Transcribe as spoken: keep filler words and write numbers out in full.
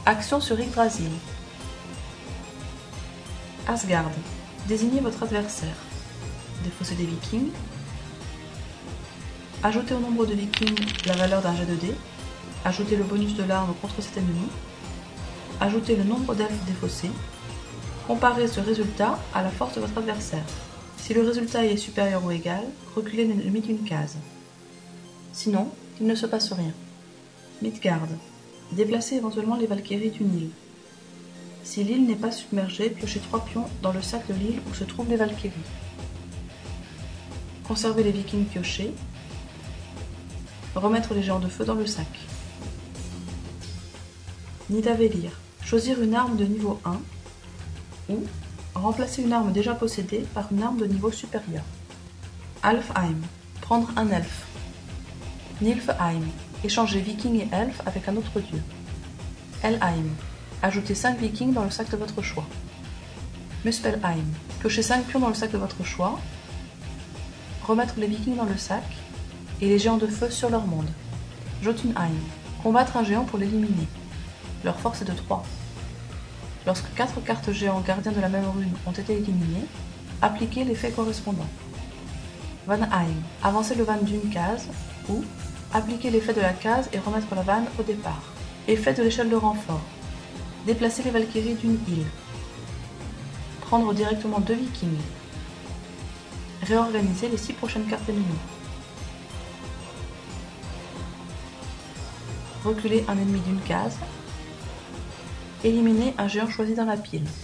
Action sur Yggdrasil. Asgard. Désignez votre adversaire. Défausser des vikings. Ajoutez au nombre de vikings la valeur d'un jet de dés. Ajoutez le bonus de l'arme contre cet ennemi. Ajoutez le nombre d'elfes défaussés. Comparez ce résultat à la force de votre adversaire. Si le résultat est supérieur ou égal, reculez l'ennemi d'une case. Sinon, il ne se passe rien. Midgard. Déplacez éventuellement les Valkyries d'une île. Si l'île n'est pas submergée, piochez trois pions dans le sac de l'île où se trouvent les Valkyries. Conservez les vikings piochés. Remettre les géants de feu dans le sac. Nidavellir. Choisir une arme de niveau un ou remplacer une arme déjà possédée par une arme de niveau supérieur. Alfheim. Prendre un elfe. Nilfheim. Échanger viking et elfe avec un autre dieu. Helheim. Ajoutez cinq vikings dans le sac de votre choix. Muspelheim. Piochez cinq pions dans le sac de votre choix. Remettre les vikings dans le sac et les géants de feu sur leur monde. Jotunheim. Combattre un géant pour l'éliminer. Leur force est de trois. Lorsque quatre cartes géants gardiens de la même rune ont été éliminées, appliquez l'effet correspondant. Vanheim. Avancez le van d'une case ou appliquez l'effet de la case et remettre la vanne au départ. Effet de l'échelle de renfort. Déplacer les Valkyries d'une île. Prendre directement deux vikings. Réorganiser les six prochaines cartes ennemies. Reculer un ennemi d'une case. Éliminer un géant choisi dans la pile.